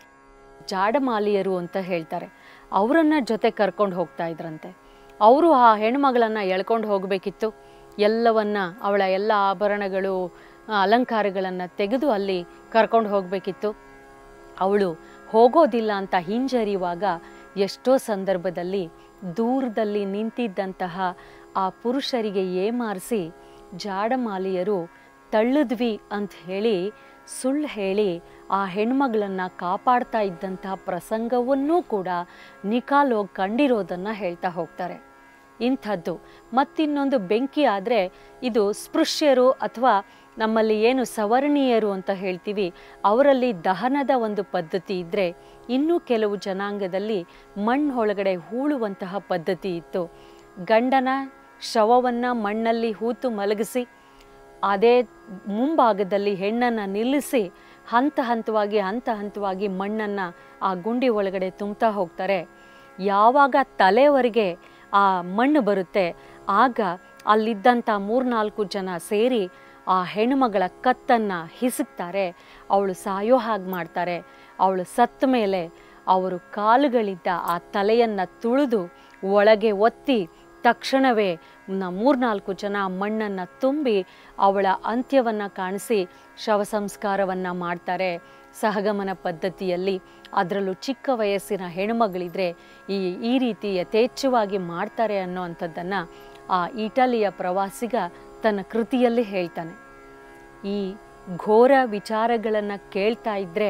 ಜಾಡಮಾಲಿಯರು ಅಂತ ಹೇಳ್ತಾರೆ, ಅವರನ್ನು ಜೊತೆ ಕರ್ಕೊಂಡು ಹೋಗ್ತಾ ಇದ್ರಂತೆ. ಅವರು ಆ ಹೆಣ್ಮಗಳನ್ನು ಎಳ್ಕೊಂಡು ಹೋಗಬೇಕಿತ್ತು. ಎಲ್ಲವನ್ನ ಅವಳ ಎಲ್ಲ ಆಭರಣಗಳು ಅಲಂಕಾರಗಳನ್ನು ತೆಗೆದು ಅಲ್ಲಿ ಕರ್ಕೊಂಡು ಹೋಗಬೇಕಿತ್ತು. ಅವಳು ಹೋಗೋದಿಲ್ಲ ಅಂತ ಹಿಂಜರಿಯುವಾಗ ಎಷ್ಟೋ ಸಂದರ್ಭದಲ್ಲಿ ದೂರದಲ್ಲಿ ನಿಂತಿದ್ದಂತಹ ಆ ಪುರುಷರಿಗೆ ಏಮಾರಿಸಿ ಜಾಡಮಾಲಿಯರು ತಳ್ಳಿದ್ವಿ ಅಂತ ಹೇಳಿ ಸುಳ್ಳು ಹೇಳಿ ಆ ಹೆಣ್ಮಗಳನ್ನು ಕಾಪಾಡ್ತಾ ಇದ್ದಂತಹ ಪ್ರಸಂಗವನ್ನೂ ಕೂಡ ನಿಕಾಲೋ ಕಂಡಿರೋದನ್ನು ಹೇಳ್ತಾ ಹೋಗ್ತಾರೆ. ಇಂಥದ್ದು ಮತ್ತಿನ್ನೊಂದು ಬೆಂಕಿ ಆದರೆ ಇದು ಸ್ಪೃಶ್ಯರು ಅಥವಾ ನಮ್ಮಲ್ಲಿ ಏನು ಸವರ್ಣೀಯರು ಅಂತ ಹೇಳ್ತೀವಿ ಅವರಲ್ಲಿ ದಹನದ ಒಂದು ಪದ್ಧತಿ ಇದ್ದರೆ, ಇನ್ನೂ ಕೆಲವು ಜನಾಂಗದಲ್ಲಿ ಮಣ್ಣು ಒಳಗಡೆ ಹೂಳುವಂತಹ ಪದ್ಧತಿ ಇತ್ತು. ಗಂಡನ ಶವವನ್ನು ಮಣ್ಣಲ್ಲಿ ಹೂತು ಮಲಗಿಸಿ ಅದೇ ಮುಂಭಾಗದಲ್ಲಿ ಹೆಣ್ಣನ್ನು ನಿಲ್ಲಿಸಿ ಹಂತ ಹಂತವಾಗಿ ಹಂತ ಹಂತವಾಗಿ ಮಣ್ಣನ್ನು ಆ ಗುಂಡಿ ಒಳಗಡೆ ತುಂಬ್ತಾ ಹೋಗ್ತಾರೆ. ಯಾವಾಗ ತಲೆವರೆಗೆ ಆ ಮಣ್ಣು ಬರುತ್ತೆ ಆಗ ಅಲ್ಲಿದ್ದಂಥ ಮೂರ್ನಾಲ್ಕು ಜನ ಸೇರಿ ಆ ಹೆಣ್ಣುಮಗಳ ಕತ್ತನ್ನು ಹಿಸುಕ್ತಾರೆ. ಅವಳು ಸಾಯೋ ಹಾಗೆ ಮಾಡ್ತಾರೆ. ಅವಳು ಸತ್ತ ಮೇಲೆ ಅವರು ಕಾಲುಗಳಿಂದ ಆ ತಲೆಯನ್ನು ತುಳಿದು ಒಳಗೆ ಒತ್ತಿ ತಕ್ಷಣವೇ ಮೂರ್ನಾಲ್ಕು ಜನ ಮಣ್ಣನ್ನು ತುಂಬಿ ಅವಳ ಅಂತ್ಯವನ್ನು ಕಾಣಿಸಿ ಶವ ಸಂಸ್ಕಾರವನ್ನು ಮಾಡ್ತಾರೆ ಸಹಗಮನ ಪದ್ಧತಿಯಲ್ಲಿ. ಅದರಲ್ಲೂ ಚಿಕ್ಕ ವಯಸ್ಸಿನ ಹೆಣ್ಣುಮಗಳಿದ್ರೆ ಈ ಈ ರೀತಿ ಯಥೇಚ್ಛವಾಗಿ ಮಾಡ್ತಾರೆ ಅನ್ನೋ ಅಂಥದ್ದನ್ನು ಆ ಇಟಲಿಯ ಪ್ರವಾಸಿಗ ತನ್ನ ಕೃತಿಯಲ್ಲಿ ಹೇಳ್ತಾನೆ. ಈ ಘೋರ ವಿಚಾರಗಳನ್ನು ಕೇಳ್ತಾ ಇದ್ದರೆ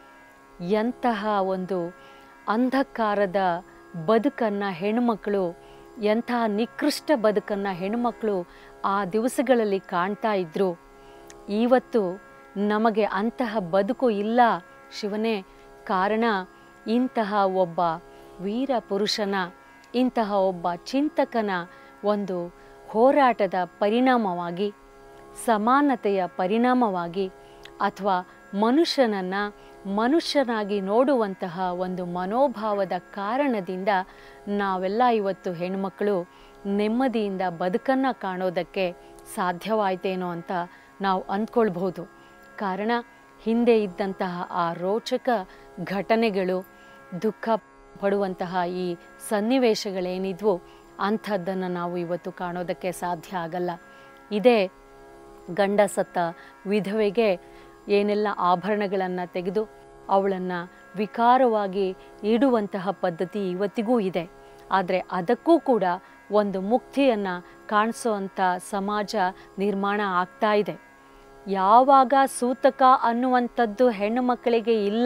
ಎಂತಹ ಒಂದು ಅಂಧಕಾರದ ಬದುಕನ್ನು ಹೆಣ್ಣುಮಕ್ಕಳು, ಎಂತಹ ನಿಕೃಷ್ಟ ಬದುಕನ್ನು ಹೆಣ್ಣುಮಕ್ಕಳು ಆ ದಿವಸಗಳಲ್ಲಿ ಕಾಣ್ತಾ ಇದ್ದರು. ಇವತ್ತು ನಮಗೆ ಅಂತಹ ಬದುಕು ಇಲ್ಲ ಶಿವನೇ. ಕಾರಣ ಇಂತಹ ಒಬ್ಬ ವೀರ ಪುರುಷನ, ಇಂತಹ ಒಬ್ಬ ಚಿಂತಕನ ಒಂದು ಹೋರಾಟದ ಪರಿಣಾಮವಾಗಿ, ಸಮಾನತೆಯ ಪರಿಣಾಮವಾಗಿ, ಅಥವಾ ಮನುಷ್ಯನನ್ನು ಮನುಷ್ಯನಾಗಿ ನೋಡುವಂತಹ ಒಂದು ಮನೋಭಾವದ ಕಾರಣದಿಂದ ನಾವೆಲ್ಲ ಇವತ್ತು ಹೆಣ್ಮಕ್ಕಳು ನೆಮ್ಮದಿಯಿಂದ ಬದುಕನ್ನು ಕಾಣೋದಕ್ಕೆ ಸಾಧ್ಯವಾಯ್ತೇನೋ ಅಂತ ನಾವು ಅಂದ್ಕೊಳ್ಬಹುದು. ಕಾರಣ ಹಿಂದೆ ಇದ್ದಂತಹ ಆ ರೋಚಕ ಘಟನೆಗಳು, ದುಃಖ ಪಡುವಂತಹ ಈ ಸನ್ನಿವೇಶಗಳೇನಿದ್ವು ಅಂಥದ್ದನ್ನು ನಾವು ಇವತ್ತು ಕಾಣೋದಕ್ಕೆ ಸಾಧ್ಯ ಆಗಲ್ಲ. ಇದೇ ಗಂಡ ಸತ್ತ ವಿಧವೆಗೆ ಏನೆಲ್ಲ ಆಭರಣಗಳನ್ನು ತೆಗೆದು ಅವಳನ್ನು ವಿಕಾರವಾಗಿ ಇಡುವಂತಹ ಪದ್ಧತಿ ಇವತ್ತಿಗೂ ಇದೆ. ಆದರೆ ಅದಕ್ಕೂ ಕೂಡ ಒಂದು ಮುಕ್ತಿಯನ್ನು ಕಾಣಿಸೋವಂಥ ಸಮಾಜ ನಿರ್ಮಾಣ ಆಗ್ತಾ ಇದೆ. ಯಾವಾಗ ಸೂತಕ ಅನ್ನುವಂಥದ್ದು ಹೆಣ್ಣು ಮಕ್ಕಳಿಗೆ ಇಲ್ಲ,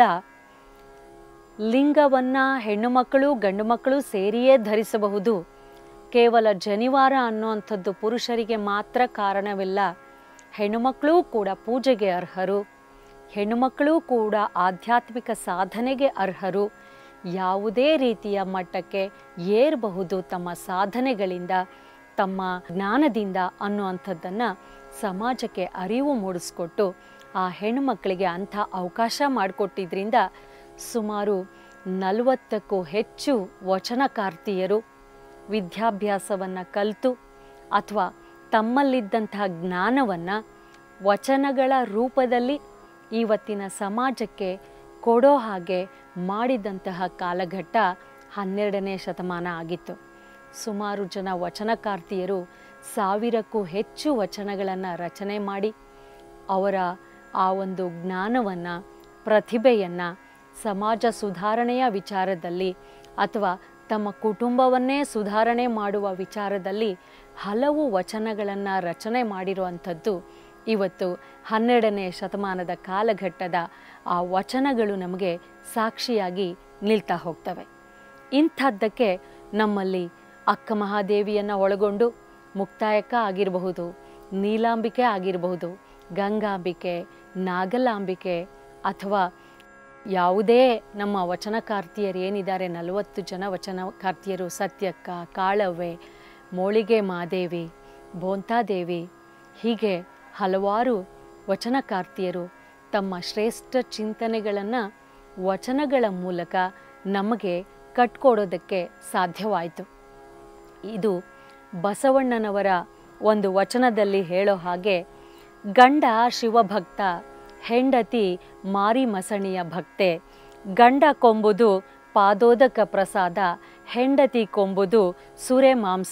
ಲಿಂಗವನ್ನು ಹೆಣ್ಣು ಮಕ್ಕಳು ಗಂಡು ಮಕ್ಕಳು ಸೇರಿಯೇ ಧರಿಸಬಹುದು. ಕೇವಲ ಜನಿವಾರ ಅನ್ನುವಂಥದ್ದು ಪುರುಷರಿಗೆ ಮಾತ್ರ ಕಾರಣವಿಲ್ಲ. ಹೆಣ್ಣುಮಕ್ಕಳೂ ಕೂಡ ಪೂಜೆಗೆ ಅರ್ಹರು, ಹೆಣ್ಣುಮಕ್ಕಳೂ ಕೂಡ ಆಧ್ಯಾತ್ಮಿಕ ಸಾಧನೆಗೆ ಅರ್ಹರು. ಯಾವುದೇ ರೀತಿಯ ಮಟ್ಟಕ್ಕೆ ಏರಬಹುದು ತಮ್ಮ ಸಾಧನೆಗಳಿಂದ, ತಮ್ಮ ಜ್ಞಾನದಿಂದ ಅನ್ನುವಂಥದ್ದನ್ನು ಸಮಾಜಕ್ಕೆ ಅರಿವು ಮೂಡಿಸ್ಕೊಟ್ಟು ಆ ಹೆಣ್ಣುಮಕ್ಕಳಿಗೆ ಅಂಥ ಅವಕಾಶ ಮಾಡಿಕೊಟ್ಟಿದ್ರಿಂದ ಸುಮಾರು ನಲವತ್ತಕ್ಕೂ ಹೆಚ್ಚು ವಚನಕಾರ್ತಿಯರು ವಿದ್ಯಾಭ್ಯಾಸವನ್ನು ಕಲಿತು ಅಥವಾ ತಮ್ಮಲ್ಲಿದ್ದಂತಹ ಜ್ಞಾನವನ್ನು ವಚನಗಳ ರೂಪದಲ್ಲಿ ಇವತ್ತಿನ ಸಮಾಜಕ್ಕೆ ಕೊಡೋ ಹಾಗೆ ಮಾಡಿದಂತಹ ಕಾಲಘಟ್ಟ ಹನ್ನೆರಡನೇ ಶತಮಾನ ಆಗಿತ್ತು. ಸುಮಾರು ಜನ ವಚನಕಾರ್ತಿಯರು ಸಾವಿರಕ್ಕೂ ಹೆಚ್ಚು ವಚನಗಳನ್ನು ರಚನೆ ಮಾಡಿ ಅವರ ಆ ಒಂದು ಜ್ಞಾನವನ್ನು, ಪ್ರತಿಭೆಯನ್ನು ಸಮಾಜ ಸುಧಾರಣೆಯ ವಿಚಾರದಲ್ಲಿ ಅಥವಾ ತಮ್ಮ ಕುಟುಂಬವನ್ನೇ ಸುಧಾರಣೆ ಮಾಡುವ ವಿಚಾರದಲ್ಲಿ ಹಲವು ವಚನಗಳನ್ನು ರಚನೆ ಮಾಡಿರುವಂಥದ್ದು ಇವತ್ತು ಹನ್ನೆರಡನೇ ಶತಮಾನದ ಕಾಲಘಟ್ಟದ ಆ ವಚನಗಳು ನಮಗೆ ಸಾಕ್ಷಿಯಾಗಿ ನಿಲ್ತಾ ಹೋಗ್ತವೆ. ಇಂಥದ್ದಕ್ಕೆ ನಮ್ಮಲ್ಲಿ ಅಕ್ಕ ಮಹಾದೇವಿಯನ್ನು ಒಳಗೊಂಡು ಮುಕ್ತಾಯಕ್ಕ ಆಗಿರಬಹುದು, ನೀಲಾಂಬಿಕೆ ಆಗಿರಬಹುದು, ಗಂಗಾಂಬಿಕೆ, ನಾಗಲಾಂಬಿಕೆ ಅಥವಾ ಯಾವುದೇ ನಮ್ಮ ವಚನಕಾರ್ತಿಯರು ಏನಿದ್ದಾರೆ, ನಲವತ್ತು ಜನ ವಚನಕಾರ್ತಿಯರು, ಸತ್ಯಕ್ಕ, ಕಾಳವ್ವೆ, ಮೋಳಿಗೆ ಮಾದೇವಿ, ಬೋಂತಾದೇವಿ, ಹೀಗೆ ಹಲವಾರು ವಚನಕಾರ್ತಿಯರು ತಮ್ಮ ಶ್ರೇಷ್ಠ ಚಿಂತನೆಗಳನ್ನು ವಚನಗಳ ಮೂಲಕ ನಮಗೆ ಕಟ್ಕೊಡೋದಕ್ಕೆ ಸಾಧ್ಯವಾಯಿತು. ಇದು ಬಸವಣ್ಣನವರ ಒಂದು ವಚನದಲ್ಲಿ ಹೇಳೋ ಹಾಗೆ, ಗಂಡ ಶಿವಭಕ್ತ, ಹೆಂಡತಿ ಮಾರಿ ಮಸಣಿಯ ಭಕ್ತೆ, ಗಂಡ ಕೊಂಬುದು ಪಾದೋದಕ ಪ್ರಸಾದ, ಹೆಂಡತಿ ಕೊಂಬುದು ಸುರೆ ಮಾಂಸ,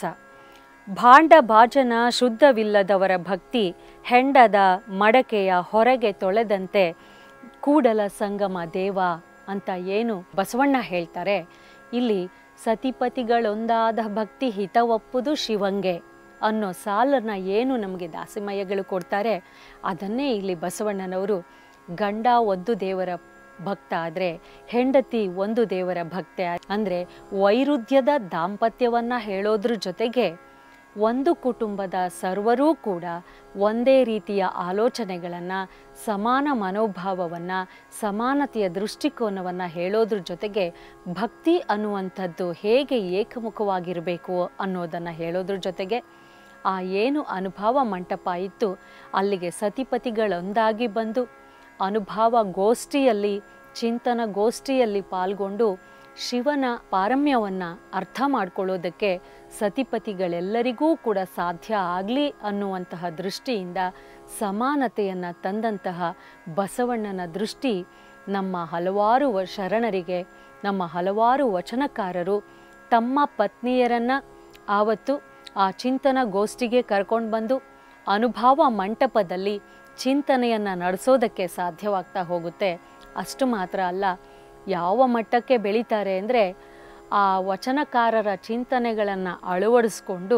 ಭಾಂಡ ಭಾಜನ ಶುದ್ಧವಿಲ್ಲದವರ ಭಕ್ತಿ, ಹೆಂಡದ ಮಡಕೆಯ ಹೊರಗೆ ತೊಳೆದಂತೆ ಕೂಡಲ ಸಂಗಮ ದೇವ ಅಂತ ಏನು ಬಸವಣ್ಣ ಹೇಳ್ತಾರೆ, ಇಲ್ಲಿ ಸತಿಪತಿಗಳೊಂದಾದ ಭಕ್ತಿ ಹಿತವಪ್ಪುದು ಶಿವಂಗೆ ಅನ್ನೋ ಸಾಲನ್ನು ಏನು ನಮಗೆ ದಾಸಿಮಯ್ಯಗಳು ಕೊಡ್ತಾರೆ, ಅದನ್ನೇ ಇಲ್ಲಿ ಬಸವಣ್ಣನವರು ಗಂಡ ಒಂದು ದೇವರ ಭಕ್ತ ಆದರೆ ಹೆಂಡತಿ ಒಂದು ದೇವರ ಭಕ್ತೆ ಅಂದರೆ ವೈರುಧ್ಯದ ದಾಂಪತ್ಯವನ್ನು ಹೇಳೋದ್ರ ಜೊತೆಗೆ ಒಂದು ಕುಟುಂಬದ ಸರ್ವರೂ ಕೂಡ ಒಂದೇ ರೀತಿಯ ಆಲೋಚನೆಗಳನ್ನು, ಸಮಾನ ಮನೋಭಾವವನ್ನು, ಸಮಾನತೆಯ ದೃಷ್ಟಿಕೋನವನ್ನು ಹೇಳೋದ್ರ ಜೊತೆಗೆ ಭಕ್ತಿ ಅನ್ನುವಂಥದ್ದು ಹೇಗೆ ಏಕಮುಖವಾಗಿರಬೇಕು ಅನ್ನೋದನ್ನು ಹೇಳೋದ್ರ ಜೊತೆಗೆ ಆ ಏನು ಅನುಭವ ಮಂಟಪ ಇತ್ತು ಅಲ್ಲಿಗೆ ಸತಿಪತಿಗಳೊಂದಾಗಿ ಬಂದು ಅನುಭವ ಗೋಷ್ಠಿಯಲ್ಲಿ, ಚಿಂತನ ಗೋಷ್ಠಿಯಲ್ಲಿ ಪಾಲ್ಗೊಂಡು ಶಿವನ ಪಾರಮ್ಯವನ್ನು ಅರ್ಥ ಮಾಡ್ಕೊಳ್ಳೋದಕ್ಕೆ ಸತಿಪತಿಗಳೆಲ್ಲರಿಗೂ ಕೂಡ ಸಾಧ್ಯ ಆಗಲಿ ಅನ್ನುವಂತಹ ದೃಷ್ಟಿಯಿಂದ ಸಮಾನತೆಯನ್ನು ತಂದಂತಹ ಬಸವಣ್ಣನ ದೃಷ್ಟಿ ನಮ್ಮ ಹಲವಾರು ಶರಣರಿಗೆ, ನಮ್ಮ ಹಲವಾರು ವಚನಕಾರರು ತಮ್ಮ ಪತ್ನಿಯರನ್ನು ಆವತ್ತು ಆ ಚಿಂತನ ಗೋಷ್ಠಿಗೆ ಕರ್ಕೊಂಡು ಬಂದು ಅನುಭವ ಮಂಟಪದಲ್ಲಿ ಚಿಂತನೆಯನ್ನು ನಡೆಸೋದಕ್ಕೆ ಸಾಧ್ಯವಾಗ್ತಾ ಹೋಗುತ್ತೆ. ಅಷ್ಟು ಮಾತ್ರ ಅಲ್ಲ, ಯಾವ ಮಟ್ಟಕ್ಕೆ ಬೆಳೀತಾರೆ ಅಂದರೆ ಆ ವಚನಕಾರರ ಚಿಂತನೆಗಳನ್ನು ಅಳವಡಿಸ್ಕೊಂಡು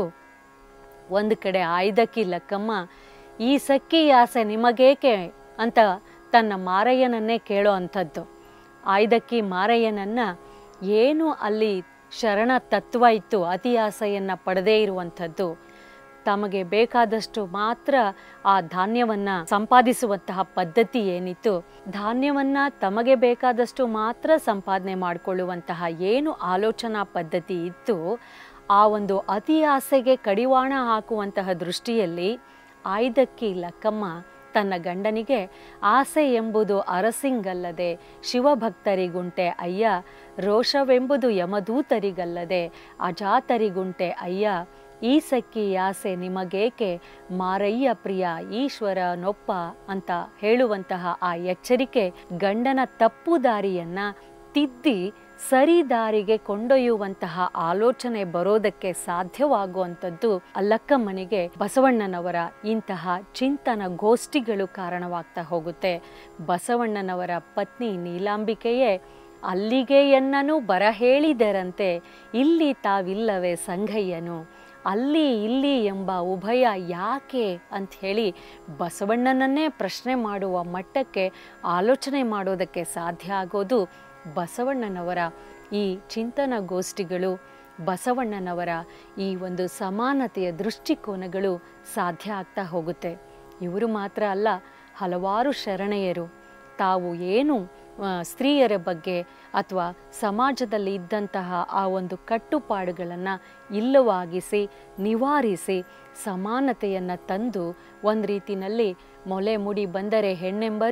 ಒಂದು ಕಡೆ ಆಯ್ದಕ್ಕಿ ಲಕ್ಕಮ್ಮ ಈ ಸಕ್ಕಿ ಆಸೆ ನಿಮಗೇಕೆ ಅಂತ ತನ್ನ ಮಾರಯ್ಯನನ್ನೇ ಕೇಳೋ ಅಂಥದ್ದು. ಆಯ್ದಕ್ಕಿ ಮಾರಯ್ಯನನ್ನು ಏನು ಅಲ್ಲಿ ಶರಣ ತತ್ವ ಇತ್ತು, ಅತಿ ಆಸೆಯನ್ನು ಪಡೆದೇ ಇರುವಂಥದ್ದು, ತಮಗೆ ಬೇಕಾದಷ್ಟು ಮಾತ್ರ ಆ ಧಾನ್ಯವನ್ನು ಸಂಪಾದಿಸುವಂತಹ ಪದ್ಧತಿ ಏನಿತ್ತು, ಧಾನ್ಯವನ್ನು ತಮಗೆ ಬೇಕಾದಷ್ಟು ಮಾತ್ರ ಸಂಪಾದನೆ ಮಾಡಿಕೊಳ್ಳುವಂತಹ ಏನು ಆಲೋಚನಾ ಪದ್ಧತಿ ಇತ್ತು, ಆ ಒಂದು ಅತಿ ಆಸೆಗೆ ಕಡಿವಾಣ ಹಾಕುವಂತಹ ದೃಷ್ಟಿಯಲ್ಲಿ ಆಯ್ದಕ್ಕಿ ಲಕ್ಕಮ್ಮ ತನ್ನ ಗಂಡನಿಗೆ ಆಸೆ ಎಂಬುದು ಅರಸಿಂಗಲ್ಲದೆ ಶಿವಭಕ್ತರಿಗುಂಟೆ ಅಯ್ಯ, ರೋಷವೆಂಬುದು ಯಮದೂತರಿಗಲ್ಲದೆ ಅಜಾತರಿಗುಂಟೆ ಅಯ್ಯ, ಈ ಸಕ್ಕಿ ಆಸೆ ನಿಮಗೇಕೆ ಮಾರಯ್ಯ ಪ್ರಿಯ ಈಶ್ವರ ನೊಪ್ಪ ಅಂತ ಹೇಳುವಂತಹ ಆ ಎಚ್ಚರಿಕೆ ಗಂಡನ ತಪ್ಪು ದಾರಿಯನ್ನು ತಿದ್ದಿ ಸರಿ ದಾರಿಗೆ ಕೊಂಡೊಯ್ಯುವಂತಹ ಆಲೋಚನೆ ಬರೋದಕ್ಕೆ ಸಾಧ್ಯವಾಗುವಂಥದ್ದು ಅಲ್ಲಕ್ಕಮ್ಮನಿಗೆ ಬಸವಣ್ಣನವರ ಇಂತಹ ಚಿಂತನ ಗೋಷ್ಠಿಗಳು ಕಾರಣವಾಗ್ತಾ ಹೋಗುತ್ತೆ. ಬಸವಣ್ಣನವರ ಪತ್ನಿ ನೀಲಾಂಬಿಕೆಯೇ ಅಲ್ಲಿಗೆ ಎನ್ನನು ಬರ ಹೇಳಿದರಂತೆ, ಇಲ್ಲಿ ತಾವಿಲ್ಲವೇ ಸಂಘಯ್ಯನು, ಅಲ್ಲಿ ಇಲ್ಲಿ ಎಂಬ ಉಭಯ ಯಾಕೆ ಅಂಥೇಳಿ ಬಸವಣ್ಣನನ್ನೇ ಪ್ರಶ್ನೆ ಮಾಡುವ ಮಟ್ಟಕ್ಕೆ ಆಲೋಚನೆ ಮಾಡೋದಕ್ಕೆ ಸಾಧ್ಯ ಆಗೋದು ಬಸವಣ್ಣನವರ ಈ ಚಿಂತನ ಗೋಷ್ಠಿಗಳು, ಬಸವಣ್ಣನವರ ಈ ಒಂದು ಸಮಾನತೆಯ ದೃಷ್ಟಿಕೋನಗಳು ಸಾಧ್ಯ ಆಗ್ತಾ ಹೋಗುತ್ತೆ. ಇವರು ಮಾತ್ರ ಅಲ್ಲ, ಹಲವಾರು ಶರಣೆಯರು ತಾವು ಏನು ಸ್ತ್ರೀಯರ ಬಗ್ಗೆ ಅಥವಾ ಸಮಾಜದಲ್ಲಿ ಇದ್ದಂತಹ ಆ ಒಂದು ಕಟ್ಟುಪಾಡುಗಳನ್ನು ಇಲ್ಲವಾಗಿಸಿ ನಿವಾರಿಸಿ ಸಮಾನತೆಯನ್ನು ತಂದು ಒಂದು ರೀತಿಯಲ್ಲಿ ಮೊಲೆ ಮುಡಿ ಬಂದರೆ ಹೆಣ್ಣೆಂಬರು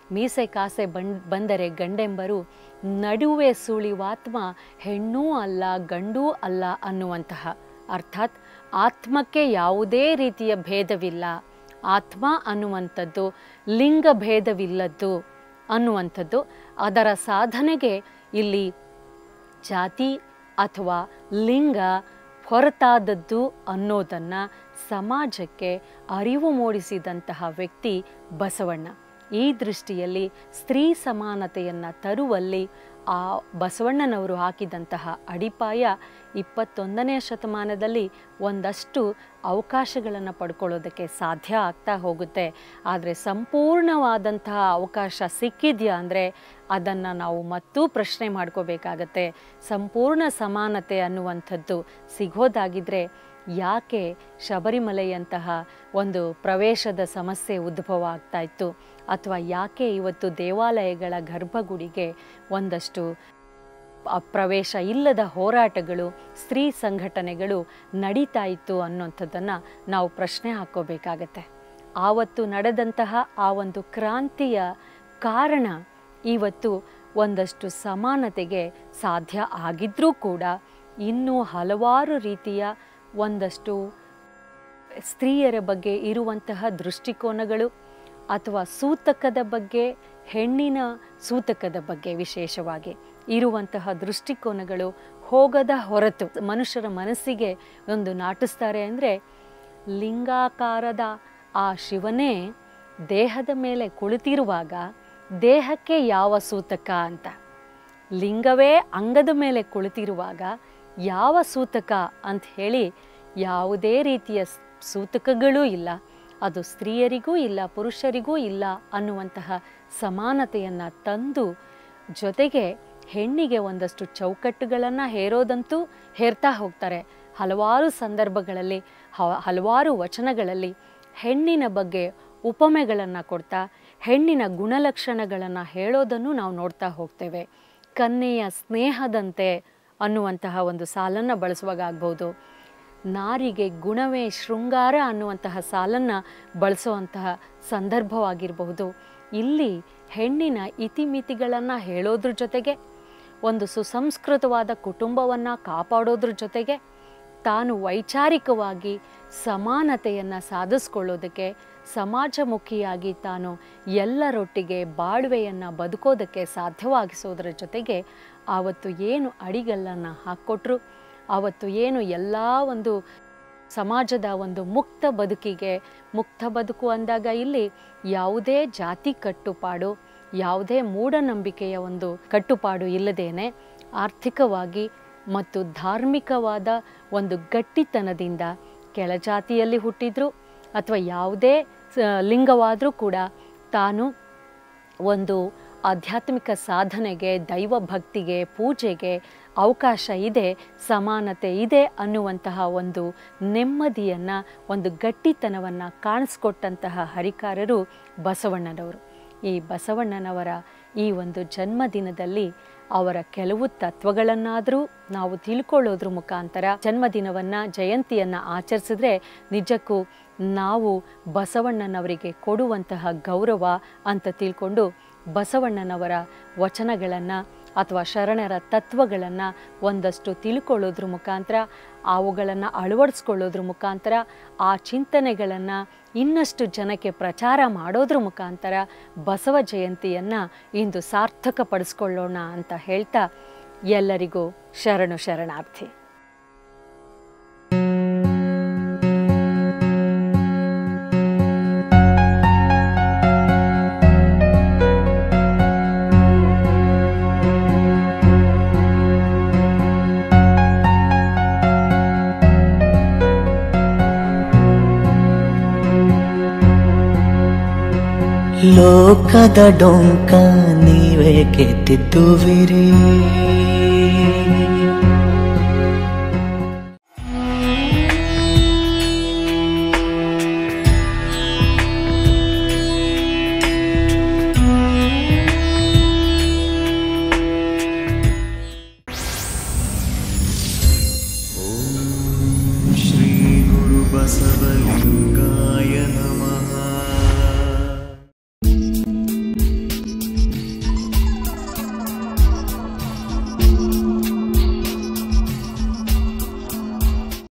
ಮೀಸೆ ಕಾಸೆ ಬಂಡ್ ಬಂದರೆ ಗಂಡೆಂಬರು, ನಡುವೆ ಸುಳಿವಾತ್ಮ ಹೆಣ್ಣೂ ಅಲ್ಲ ಗಂಡೂ ಅಲ್ಲ ಅನ್ನುವಂತಹ. ಅರ್ಥಾತ್ ಆತ್ಮಕ್ಕೆ ಯಾವುದೇ ರೀತಿಯ ಭೇದವಿಲ್ಲ, ಆತ್ಮ ಅನ್ನುವಂಥದ್ದು ಲಿಂಗ ಭೇದವಿಲ್ಲದ್ದು ಅನ್ನುವಂಥದ್ದು. ಅದರ ಸಾಧನೆಗೆ ಇಲ್ಲಿ ಜಾತಿ ಅಥವಾ ಲಿಂಗ ಹೊರತಾದದ್ದು ಅನ್ನೋದನ್ನು ಸಮಾಜಕ್ಕೆ ಅರಿವು ಮೂಡಿಸಿದಂತಹ ವ್ಯಕ್ತಿ ಬಸವಣ್ಣ. ಈ ದೃಷ್ಟಿಯಲ್ಲಿ ಸ್ತ್ರೀ ಸಮಾನತೆಯನ್ನು ತರುವಲ್ಲಿ ಆ ಬಸವಣ್ಣನವರು ಹಾಕಿದಂತಹ ಅಡಿಪಾಯ ಇಪ್ಪತ್ತೊಂದನೆಯ ಶತಮಾನದಲ್ಲಿ ಒಂದಷ್ಟು ಅವಕಾಶಗಳನ್ನು ಪಡ್ಕೊಳ್ಳೋದಕ್ಕೆ ಸಾಧ್ಯ ಆಗ್ತಾ ಹೋಗುತ್ತೆ. ಆದರೆ ಸಂಪೂರ್ಣವಾದಂತಹ ಅವಕಾಶ ಸಿಕ್ಕಿದೆಯಾ ಅಂದರೆ ಅದನ್ನು ನಾವು ಮತ್ತೂ ಪ್ರಶ್ನೆ ಮಾಡ್ಕೋಬೇಕಾಗತ್ತೆ. ಸಂಪೂರ್ಣ ಸಮಾನತೆ ಅನ್ನುವಂಥದ್ದು ಸಿಗೋದಾಗಿದ್ದರೆ ಯಾಕೆ ಶಬರಿಮಲೆಯಂತಹ ಒಂದು ಪ್ರವೇಶದ ಸಮಸ್ಯೆ ಉದ್ಭವ ಆಗ್ತಾ ಇತ್ತು, ಅಥವಾ ಯಾಕೆ ಇವತ್ತು ದೇವಾಲಯಗಳ ಗರ್ಭಗುಡಿಗೆ ಒಂದಷ್ಟು ಪ್ರವೇಶ ಇಲ್ಲದ ಹೋರಾಟಗಳು, ಸ್ತ್ರೀ ಸಂಘಟನೆಗಳು ನಡೀತಾ ಇತ್ತು ಅನ್ನೋಂಥದ್ದನ್ನು ನಾವು ಪ್ರಶ್ನೆ ಹಾಕ್ಕೋಬೇಕಾಗತ್ತೆ. ಆವತ್ತು ನಡೆದಂತಹ ಆ ಒಂದು ಕ್ರಾಂತಿಯ ಕಾರಣ ಇವತ್ತು ಒಂದಷ್ಟು ಸಮಾನತೆಗೆ ಸಾಧ್ಯ ಆಗಿದ್ರೂ ಕೂಡ ಇನ್ನೂ ಹಲವಾರು ರೀತಿಯ ಒಂದಷ್ಟು ಸ್ತ್ರೀಯರ ಬಗ್ಗೆ ಇರುವಂತಹ ದೃಷ್ಟಿಕೋನಗಳು ಅಥವಾ ಸೂತಕದ ಬಗ್ಗೆ, ಹೆಣ್ಣಿನ ಸೂತಕದ ಬಗ್ಗೆ ವಿಶೇಷವಾಗಿ ಇರುವಂತಹ ದೃಷ್ಟಿಕೋನಗಳು ಹೋಗದ ಹೊರತು ಮನುಷ್ಯರ ಮನಸ್ಸಿಗೆ ಒಂದು ನಾಟಿಸ್ತಾರೆ. ಅಂದರೆ ಲಿಂಗಾಕಾರದ ಆ ಶಿವನೇ ದೇಹದ ಮೇಲೆ ಕುಳಿತಿರುವಾಗ ದೇಹಕ್ಕೆ ಯಾವ ಸೂತಕ ಅಂತ, ಲಿಂಗವೇ ಅಂಗದ ಮೇಲೆ ಕುಳಿತಿರುವಾಗ ಯಾವ ಸೂತಕ ಅಂತ ಹೇಳಿ ಯಾವುದೇ ರೀತಿಯ ಸೂತಕಗಳೂ ಇಲ್ಲ. ಅದು ಸ್ತ್ರೀಯರಿಗೂ ಇಲ್ಲ, ಪುರುಷರಿಗೂ ಇಲ್ಲ ಅನ್ನುವಂತಹ ಸಮಾನತೆಯನ್ನು ತಂದು, ಜೊತೆಗೆ ಹೆಣ್ಣಿಗೆ ಒಂದಷ್ಟು ಚೌಕಟ್ಟುಗಳನ್ನು ಹೇರೋದಂತೂ ಹೇರ್ತಾ ಹೋಗ್ತಾರೆ. ಹಲವಾರು ಸಂದರ್ಭಗಳಲ್ಲಿ ಹಲವಾರು ವಚನಗಳಲ್ಲಿ ಹೆಣ್ಣಿನ ಬಗ್ಗೆ ಉಪಮೆಗಳನ್ನು ಕೊಡ್ತಾ ಹೆಣ್ಣಿನ ಗುಣಲಕ್ಷಣಗಳನ್ನು ಹೇಳೋದನ್ನು ನಾವು ನೋಡ್ತಾ ಹೋಗ್ತೇವೆ. ಕನ್ಯೆಯ ಸ್ನೇಹದಂತೆ ಅನ್ನುವಂತಹ ಒಂದು ಸಾಲನ್ನು ಬಳಸುವಾಗ ಆಗ್ಬೋದು, ನಾರಿಗೆ ಗುಣವೇ ಶೃಂಗಾರ ಅನ್ನುವಂತಹ ಸಾಲನ್ನು ಬಳಸುವಂತಹ ಸಂದರ್ಭವಾಗಿರಬಹುದು. ಇಲ್ಲಿ ಹೆಣ್ಣಿನ ಇತಿಮಿತಿಗಳನ್ನು ಹೇಳೋದ್ರ ಜೊತೆಗೆ ಒಂದು ಸುಸಂಸ್ಕೃತವಾದ ಕುಟುಂಬವನ್ನು ಕಾಪಾಡೋದ್ರ ಜೊತೆಗೆ ತಾನು ವೈಚಾರಿಕವಾಗಿ ಸಮಾನತೆಯನ್ನು ಸಾಧಿಸ್ಕೊಳ್ಳೋದಕ್ಕೆ, ಸಮಾಜಮುಖಿಯಾಗಿ ತಾನು ಎಲ್ಲರೊಟ್ಟಿಗೆ ಬಾಳ್ವೆಯನ್ನು ಬದುಕೋದಕ್ಕೆ ಸಾಧ್ಯವಾಗಿಸೋದ್ರ ಜೊತೆಗೆ ಆವತ್ತು ಏನು ಅಡಿಗಲ್ಲನ್ನು ಹಾಕ್ಕೊಟ್ರು, ಆವತ್ತು ಏನು ಎಲ್ಲ ಒಂದು ಸಮಾಜದ ಒಂದು ಮುಕ್ತ ಬದುಕಿಗೆ, ಮುಕ್ತ ಬದುಕು ಅಂದಾಗ ಇಲ್ಲಿ ಯಾವುದೇ ಜಾತಿ ಕಟ್ಟುಪಾಡು, ಯಾವುದೇ ಮೂಢನಂಬಿಕೆಯ ಒಂದು ಕಟ್ಟುಪಾಡು ಇಲ್ಲದೇನೆ ಆರ್ಥಿಕವಾಗಿ ಮತ್ತು ಧಾರ್ಮಿಕವಾದ ಒಂದು ಗಟ್ಟಿತನದಿಂದ ಕೆಳಜಾತಿಯಲ್ಲಿ ಹುಟ್ಟಿದ್ರು ಅಥವಾ ಯಾವುದೇ ಲಿಂಗವಾದರೂ ಕೂಡ ತಾನು ಒಂದು ಆಧ್ಯಾತ್ಮಿಕ ಸಾಧನೆಗೆ, ದೈವ ಭಕ್ತಿಗೆ, ಪೂಜೆಗೆ ಅವಕಾಶ ಇದೆ, ಸಮಾನತೆ ಇದೆ ಅನ್ನುವಂತಹ ಒಂದು ನೆಮ್ಮದಿಯನ್ನು, ಒಂದು ಗಟ್ಟಿತನವನ್ನು ಕಾಣಿಸ್ಕೊಟ್ಟಂತಹ ಹರಿಕಾರರು ಬಸವಣ್ಣನವರು. ಈ ಬಸವಣ್ಣನವರ ಈ ಒಂದು ಜನ್ಮದಿನದಲ್ಲಿ ಅವರ ಕೆಲವು ತತ್ವಗಳನ್ನಾದರೂ ನಾವು ತಿಳ್ಕೊಳ್ಳೋದ್ರ ಮುಖಾಂತರ ಜನ್ಮದಿನವನ್ನು, ಜಯಂತಿಯನ್ನು ಆಚರಿಸಿದ್ರೆ ನಿಜಕ್ಕೂ ನಾವು ಬಸವಣ್ಣನವರಿಗೆ ಕೊಡುವಂತಹ ಗೌರವ ಅಂತ ತಿಳ್ಕೊಂಡು ಬಸವಣ್ಣನವರ ವಚನಗಳನ್ನು ಅಥವಾ ಶರಣರ ತತ್ವಗಳನ್ನು ಒಂದಷ್ಟು ತಿಳ್ಕೊಳ್ಳೋದ್ರ ಮುಖಾಂತರ, ಅವುಗಳನ್ನು ಅಳವಡಿಸ್ಕೊಳ್ಳೋದ್ರ ಮುಖಾಂತರ, ಆ ಚಿಂತನೆಗಳನ್ನು ಇನ್ನಷ್ಟು ಜನಕ್ಕೆ ಪ್ರಚಾರ ಮಾಡೋದ್ರ ಮುಖಾಂತರ ಬಸವ ಜಯಂತಿಯನ್ನು ಇಂದು ಸಾರ್ಥಕಪಡಿಸ್ಕೊಳ್ಳೋಣ ಅಂತ ಹೇಳ್ತಾ ಎಲ್ಲರಿಗೂ ಶರಣು ಶರಣಾರ್ಥಿ. ಲೋಕದ ಡೊಂಕ ನೀವೇ ಕೆತ್ತಿದ್ದುವಿರಿ, ಶ್ರೀ ಗುರು ಬಸವಲಿಂಗಾಯ ನಮಃ.